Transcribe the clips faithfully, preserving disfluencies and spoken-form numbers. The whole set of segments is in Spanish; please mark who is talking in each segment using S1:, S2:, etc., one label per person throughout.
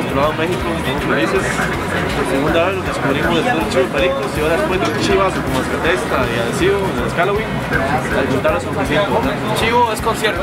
S1: otro lado México, bien felices. Por segunda vez lo descubrimos después del Chivo de Pericos y ahora después de un chivazo como escatesta y adhesivo en el Halloween, a disfrutar los conciertos.
S2: Chivo es concierto.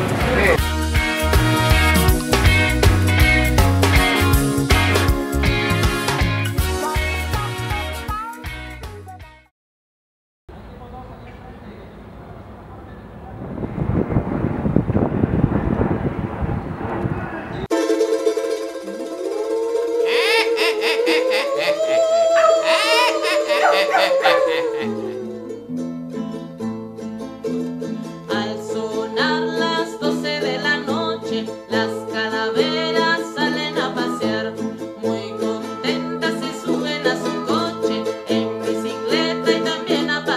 S3: Al sonar las doce de la noche, las calaveras salen a pasear, muy contentas y suben a su coche, en bicicleta y también a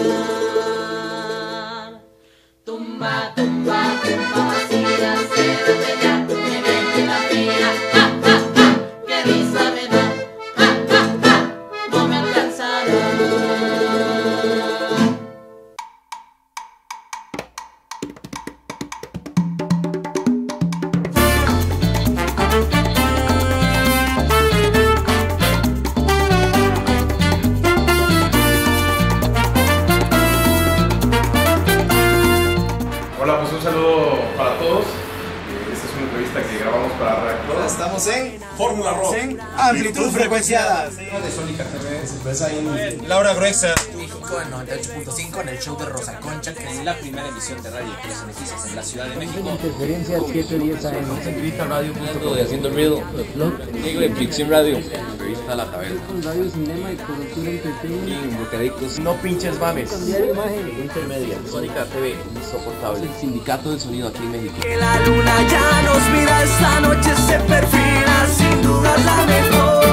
S3: patinar. Tumba, tumba, tumba, vacía, cérate ya, que viene la fila. ¡Ja, ja, ja! ¡Qué risa me da! ¡Ja, ja, ja! No me alcanzará.
S4: Hola, pues un saludo para todos. Esta es una entrevista que grabamos para Reactor.
S5: Estamos en
S6: Fórmula Rock.
S5: en Amplitud Frecuenciada.
S6: De Sónica T V, se empieza ahí.
S5: Laura Gruexa.
S7: En noventa y ocho punto cinco en el show de Rosa Concha, que es la primera emisión de radio que los beneficios en la Ciudad de México.
S8: Interferencia siete diez A M.
S9: Entrevista radio de Haciendo Ruido. Diego de Ficción Radio. Entrevista a la Taberna.
S8: Con Radio Cinema y Cobertura Entertainment.
S9: Bocadictos. No pinches mames.
S8: Diario Imagen.
S9: Intermedia. Sónica T V. Insoportable. El sindicato del sonido aquí en México.
S10: Que la luna ya nos mira, esta noche se perfila, sin duda la mejor.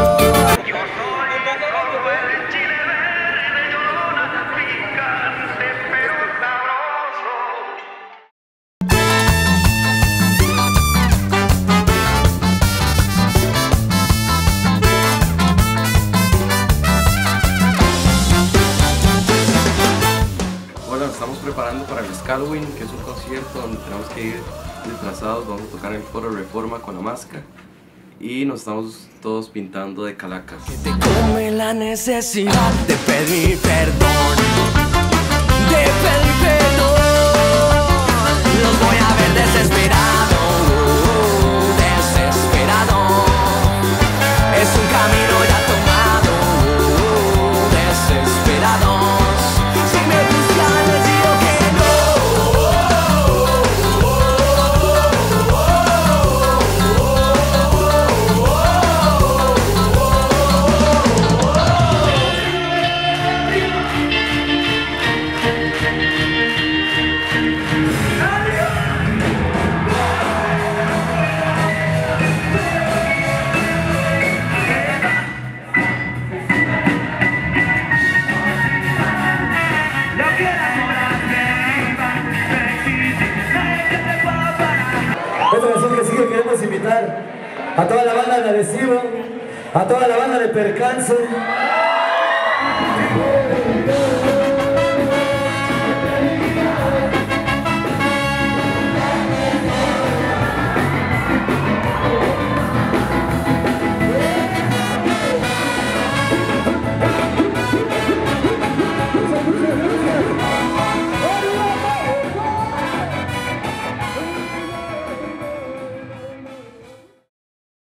S1: Bueno, nos estamos preparando para el Halloween, que es un concierto donde tenemos que ir disfrazados. Vamos a tocar en el Foro Reforma con la máscara y nos estamos todos pintando de calacas.
S10: Te come la necesidad de pedir perdón, de pedir perdón. Los voy a ver desesperado, desesperado. Es un camino ya tomado, desesperados. Si me buscan les digo que no.
S8: Esta canción que sigue queremos invitar a toda la banda de Adhesivo, a toda la banda de Percance,